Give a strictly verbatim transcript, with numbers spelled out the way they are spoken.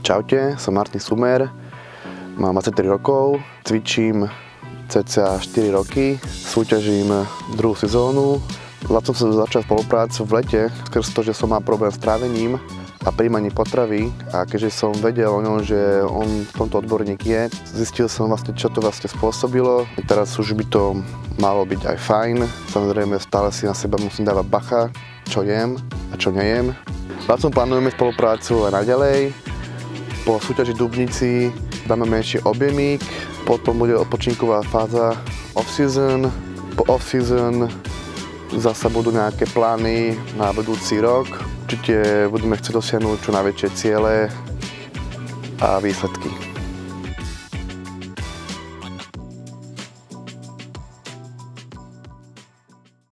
Čaute, som Martin Sumer, mám dvadsaťtri rokov, cvičím cca štyri roky, súťažím druhú sezónu. Vlastne som začal spoluprácu v lete, skrz to, že som mal problém s trávením a príjmaním potravy, a keďže som vedel o ňom, že on v tomto odborník je, zistil som vlastne, čo to vlastne spôsobilo. Teraz už by to malo byť aj fajn, samozrejme stále si na seba musím dávať bacha, čo jem a čo nejem. Vlastne plánujeme spoluprácu aj naďalej. Po súťaži Dubnici dáme menší objemík, potom bude odpočinková fáza off-season. Po off-season zasa budú nejaké plány na budúci rok. Určite budeme chcieť dosiahnuť čo najväčšie ciele a výsledky.